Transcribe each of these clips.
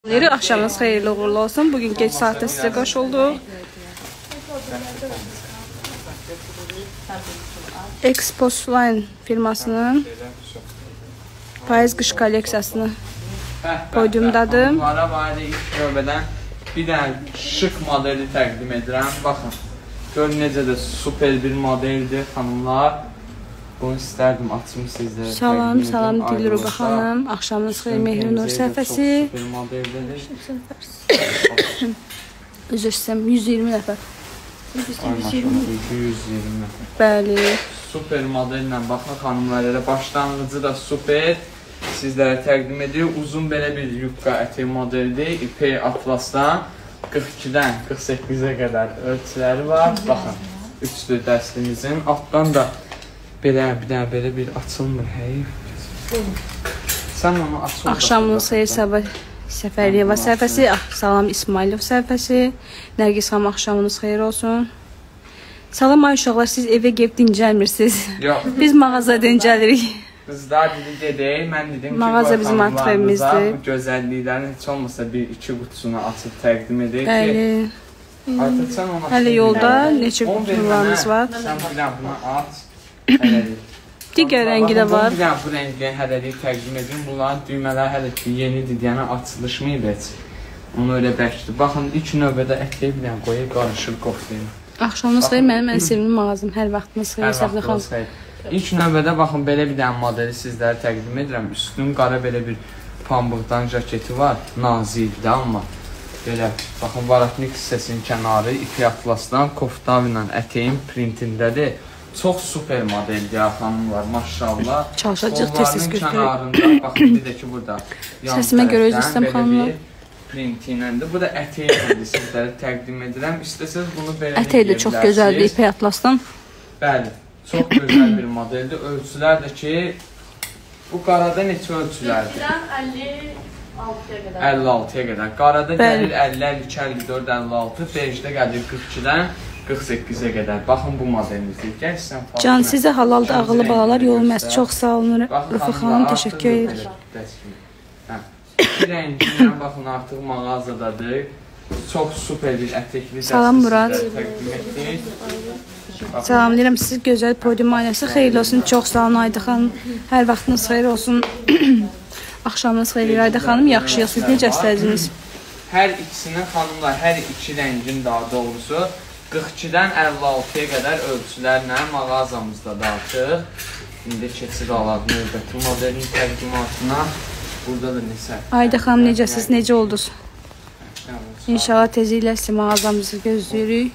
Axşamınız xeyirli uğurlu olsun. Bugün geç saatdə sizə qoşulduq. Exposline firmasının payız qış kolleksiyasını podyumdadır. Bunlara barədə ilk növbədən bir dənə şık modeli təqdim edirəm. Baxın, görün necə də super bir modeldir xanımlar. Bunu istərdim açım sizlərə. Salam Dilruba xanım. Axşamınız xeyir Mehri Nur səhifəsi. Super modeldir. Üzr istəyirəm 120 nəfər. 120 nəfər. Bəli. Super modellə baxın xanımlar, elə başlanğıcı da super. Sizlərə təqdim edir. Uzun belə bir yubka ətək modelidir. İpək atlasdan 42-dən 48-ə qədər ölçüləri var. Baxın, üçlü dəstimizin altdan da belə bir açılmır. Sən onu açıl. Axşamınız xeyir Sabah Səfəriyeva səhifəsi. Salam İsmailov səhifəsi. Nərgiz xanım axşamınız xeyir olsun. Salam ay uşaqlar, siz evə gəlib dincəlmirsiniz. Yox. Biz mağaza dincəlirik. Qızlar dedik, mən dedim ki, mağaza bizim matrevimizdir. Bu gözəlliklərin heç olmasa bir iki qutusunu açıb təqdim edək ki. Bəli. Artıq sən onu Hələ yolda neçə qutularımız var. Sən bir dənə bunu aç. Hələlik. Digər rəngi də var. Bir dənə bu rəngi hələlik təqdim edin. Bunların düymələri hələ ki yenidir, yəni açılışmayıb heç. Onu öyle bəkdir. Baxın, ilk növbədə ətləyə bir dənə qoyub qarışır qoxlayın. Axşamınız xeyir, mənim ən sevimli mağazam. Hər vaxtınız xeyir Səbri xanım. İlk növbədə baxın, belə bir dənə modeli sizlərə təqdim edirəm. Üstünün qara belə bir pambıqdan jaketi var. Nazikdir, amma belə, baxın, varatnik hissəsinin kənarı ipək atlasdan koftav ilə ətəyin printindədir. Çox super modeldir ya xanımlar, maşallah. Çalışacaq tez-tez götürür. Kənarında, baxın, bir də ki, burada səsimə görə öz istəm xanımlar. Printi iləndir. Bu da ətəyi sizlərə təqdim edirəm. İstəsəz bunu belə ətəyi də çox gözəldir ipək atlasdan. Bəli, çox gözəl bir modeldir. Ölçülər də ki, bu qarada neçə ölçülərdir? 56-ya qədər. 56-ya qədər. Qarada gəlir 50, 52, 54, 56. Bejdə gəlir 42-dən 48-ə qədər. Baxın bu modelimizdir. Gəlsən falan. Can, sizə halalda ağıllı balalar yolmaz. Çox sağ olun Rıfı xanım, təşəkkür edir. Bir rəngindən baxın, artıq mağazadadır. Çox super bir ətəkli salam Murad. Təqdim etdik. Salamlayıram sizi, gözəl podyum ailəsi. Xeyirli olsun, çox sağ olun Ayda xanım. Hər vaxtınız xeyir olsun. Axşamınız xeyir Ayda xanım, yaxşıyıq. Siz necə istədiniz? Hər ikisinin xanımlar, hər iki rəngin daha doğrusu 42-dən 56-ya qədər ölçülərlə mağazamızda da artıq. İndi keçid alaq növbəti modelin təqdimatına. Burada da nesə. Ayda xanım, necəsiz, necə oldunuz? İnşallah tezliklə sizi mağazamızı gözləyirik.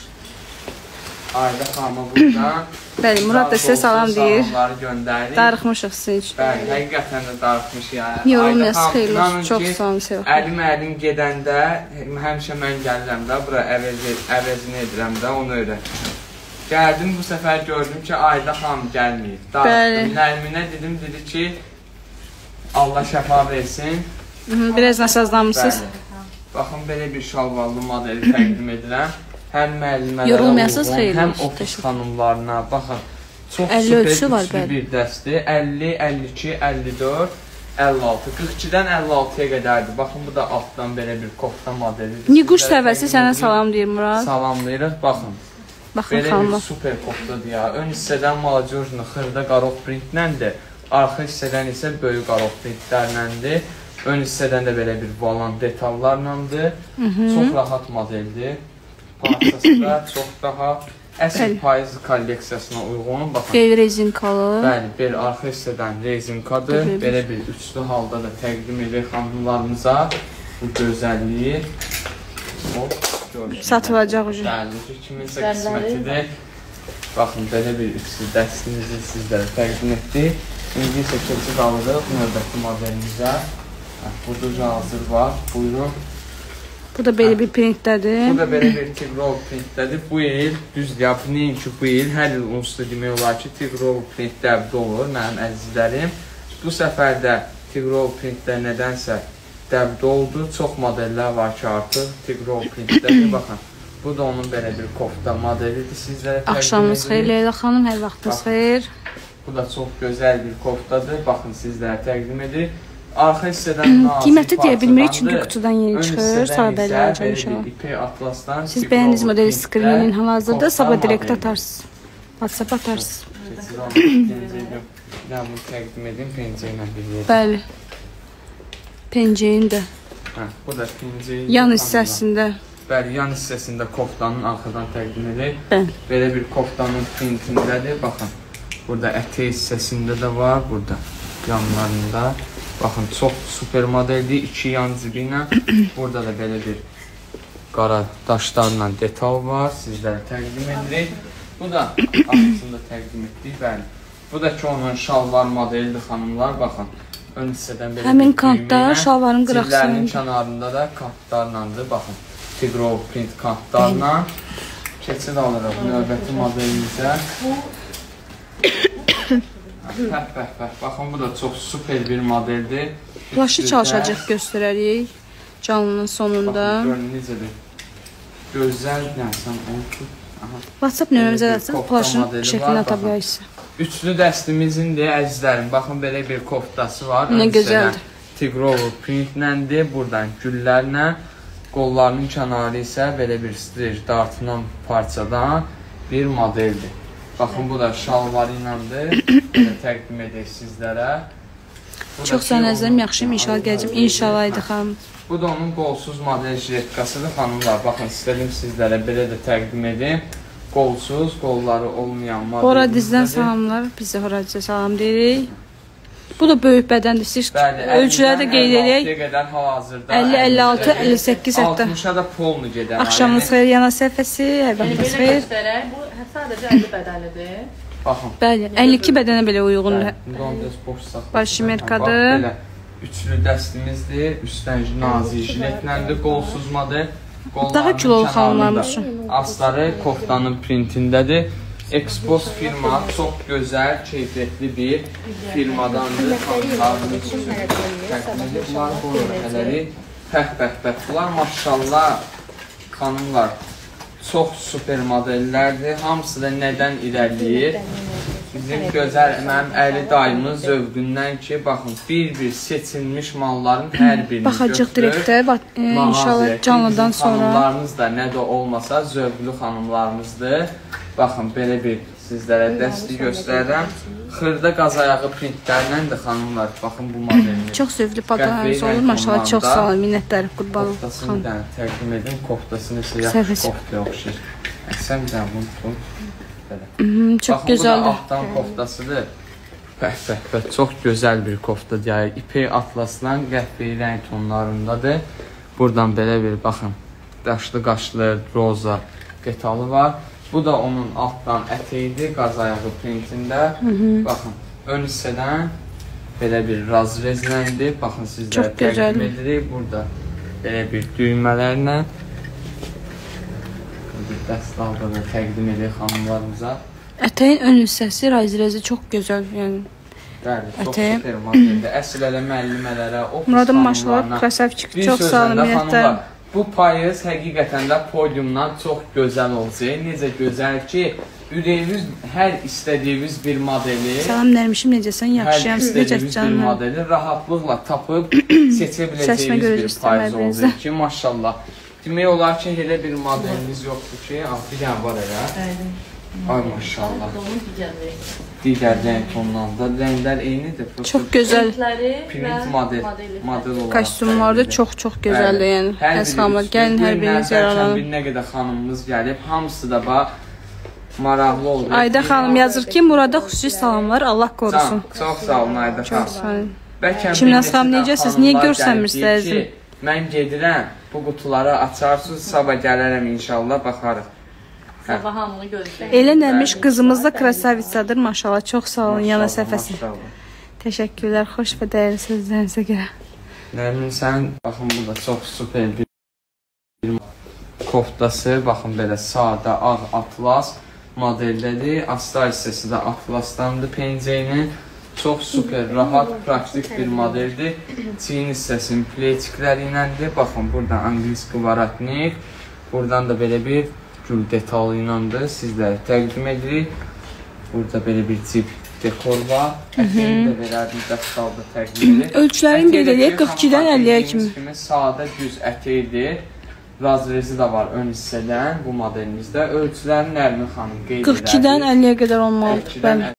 Ayda xanıma buradan. Bəli, Murad da sizə salam deyir. Darıxmışıq sizin üçün. Bəli, həqiqətən də darıxmış ya. Yorulmayasız, xeyirli olsun, çox sağ olun sevə. Əlim gedəndə, həmişə mən gəlirəm də, bura əvəzini edirəm də, onu öyrət. Gəldim, bu səfər gördüm ki, Ayda xanım gəlməyib. Darıxdım, Nərminə dedim, dedi ki, Allah şəfa versin. Biraz nasazlanmışsınız. Baxın, belə bir şalvarlı modeli təqdim edirəm. Həm müəllimələrə uyğun, həm ofis xanımlarına. Baxın, çox super üçlü bir dəstir. 50, 52, 54, 56. 42-dən 56-ya qədərdir. Baxın, bu da altdan belə bir kofta modelidir. Niguş səvəsi sənə salam deyir Murad. Salamlayırıq, baxın. Belə bir super koftadır ya. Ön hissədən malacurjunu xırda qaroq printləndir. Arxa hissədən isə böyük qaroq printlərləndir. Ön hissədən də belə bir volan detallarlandır. Çox rahat modeldir. Parçası da çox daha əsl payız kolleksiyasına uyğun. Bel rezinkalı. Bəli, bel arxa hissədən rezinkadır. Belə bir üçlü halda da təqdim edir xanımlarımıza bu gözəlliyi. Satılacaq ucu. Bəli, kiminsə qismətidir. Baxın, belə bir üçlü dəstimizi sizlərə təqdim etdik. İndi isə keçid alırıq növbəti modelimizə. Burada hazır var. Buyurun. Bu da belə bir printdədir. Bu da belə bir Tigrol printdədir. Bu il, düzdür ya, nəinki bu il, hər il onsuz da demək olar ki, Tigrol print dəvdə olur mənim əzizlərim. Bu səfər də Tigrol printdə nədənsə dəvdə oldu. Çox modellər var ki, artıq Tigrol printdədir. Baxın, bu da onun belə bir kofta modelidir. Sizlərə təqdim edirik. Axşamınız xeyir Leyla xanım, hər vaxtınız xeyir. Bu da çox gözəl bir koftadır. Baxın, sizlərə təqdim edir. Arxa hissədən nazik Qiyməti deyə bilmirik parçadandır. çünki qutudan yeni çıxır. Sabah ələcəm inşallah. İpək atlasdan. Siz bəyəndiniz modeli screenin hal-hazırda sabah direkt atarsınız. WhatsApp atarsınız. Ya bunu təqdim edin pencəyi ilə bir yerdə. Bəli. Pencəyin də. Bu da pencəyi. Yan hissəsində. Bəli, yan hissəsində koftanın arxadan təqdim edək. Bəli. Belə bir koftanın printindədir. Baxın, burada ətək hissəsində də var, burada yanlarında. Baxın, çox super modeldir, 2 yan cibi ilə. Burada da belə bir qara daşlarla detal var, sizlərə təqdim edirik. Bu da arxasında təqdim etdik, bəli. Bu da ki, onun şalvar modelidir, xanımlar, baxın. Ön hissədən belə həmin kantda şalvarın qıraqsındır. Zillərinin kənarında da kantlarlandır, baxın. Tigrov print kantlarla. Keçid alırıq növbəti modelimizə. Baxın, bu da çox super bir modeldir. Plaşı çalışacaq göstərərik canlının sonunda. Baxın, görün necədir. Gözəl, sən onu tut. WhatsApp nömrəmizə yazsın, plaşın şəklini ata bilərsiniz. Üçlü dəstimizin əzizlərim, baxın belə bir koftası var. Nə gözəldir. Tigrov printləndir, buradan güllərlə. Qollarının kənarı isə belə bir stir dartılan parçadan bir modeldir. Baxın, bu da şalvarı iləndir. Belə təqdim edək sizlərə. Çox sağ nəzərim, yaxşıyım, inşallah gələcəm. İnşallah idi xanım. Bu da onun qolsuz model jiletkasıdır, xanımlar. Baxın, istədim sizlərə belə də təqdim edim. Qolsuz, qolları olmayan modelimizdir. Hora dizdən salamlar, biz də horacıca salam deyirik. Bu da böyük bədəndir. Siz ölçüləri də qeyd edək. 50, 56, 58 hətta. 60-a da polnu gedər. Axşamınız xeyir, yana səhvəsi, hər vaxtınız xeyir. Bu sadəcə 50 bədənlidir. Baxın. Bəli, 52 bədənə belə uyğundur. Başmerkadır. Belə üçlü dəstimizdir. Üstdən nazik jiletləndir, qolsuz model. Daha kilolu xanımlarımız üçün. Asları koftanın printindədir. Expos firma çox gözəl, keyfiyyətli bir firmadandır. Xanımlarımız üçün təqdimli bunlar qoyurələri. Bunlar maşallah xanımlar çox super modellərdir. Hamısı da nədən irəliyir? Bizim gözəl, mənim əli dayımın zövqündən ki, baxın, bir-bir seçilmiş malların hər birini baxacaq direktə, inşallah canlıdan sonra. Xanımlarımız da nə də olmasa zövqlü xanımlarımızdır. Baxın, belə bir sizlərə dəsti göstərirəm. Xırda qazayağı printlərləndir xanımlar. Baxın, bu modelini. Çox zövqlü paqalarınız olur, maşallah, çox sağ olun, minnətlər qurban. Koftasını bir dənə təqdim edin, koftasını isə yaxşı koftaya oxşayır. Sən bir dənə bunu tut. Çox gözəldir. Bu da altdan koftasıdır. Çox gözəl bir kofta deyək. İpək atlaslan qəhvəyi rəng tonlarındadır. Buradan belə bir, baxın, daşlı qaşlı, roza detalı var. Bu da onun altdan ətəyidir, qazayağı printində. Baxın, ön hissədən belə bir razrezləndir. Baxın, sizlərə təqdim edirik. Burada belə bir düymələrlə dəstalda da təqdim edir xanımlarımıza. Ətəyin ön hissəsi, razrezi çox gözəl, yəni. Bəli, çox super modeldir. Əsl elə müəllimələrə, ofis Muradım maşallah, krasavçik, çox sağ olun, minnətlər. Bu payız həqiqətən də podiumdan çox gözəl olacaq. Necə gözəl ki, ürəyiniz hər istədiyiniz bir modeli, salam Nərmişim, necəsən? Yaxşıyam, siz necəsiniz canım? Bir modeli rahatlıqla tapıb seçə biləcəyiniz bir payız olacaq ki, maşallah. Demək olar ki, elə bir modeliniz yoxdur ki, bir dənə var elə. Ay maşallah. Digər rəng tonlarında rənglər eynidir. Çox gözəl. Print model olaraq. Kostyumlarda çox gözəldir, yəni. Əslamlar, gəlin hər biriniz yaralanın. Bir nə qədər xanımımız gəlib, hamısı da bax, maraqlı olur. Ayda xanım yazır ki, Murada xüsusi salamlar, Allah qorusun. Çox sağ olun Ayda xanım. Çox sağ olun. Kimləs xanım, necəsiniz? Niyə görsənmirsiniz? Mən gedirəm, bu qutuları açarsınız, sabah gələrəm inşallah, baxarıq. Sabah hamını görüşək. Elə Nərmiş qızımız da krasavitsadır, maşallah, çox sağ olun, yana səfəsi. Təşəkkürlər, xoş və dəyərli sözlərinizə görə. Nərmin, sən, baxın, bu da çox super bir koftası, baxın, belə sadə, ağ atlas modeldədir. Astar hissəsi də atlasdandır pencəyinin. Çox super, rahat, praktik bir modeldir. Çiyin hissəsinin pleçikləri iləndir. Baxın, buradan angliski varatnik. Buradan da belə bir gül detalı iləndir. Sizlərə təqdim edirik. Burada belə bir cib dekor var. Ətəyini də verərdim dəstalda təqdiri. Ölçülərini qeyd edək, 42-dən 50-yə kimi. Sadə düz ətəkdir. Razrezi də var ön hissədən bu modelimizdə. Ölçülərini Nərmin xanım qeyd edərdik. 42-dən 50-yə qədər olmalıdır.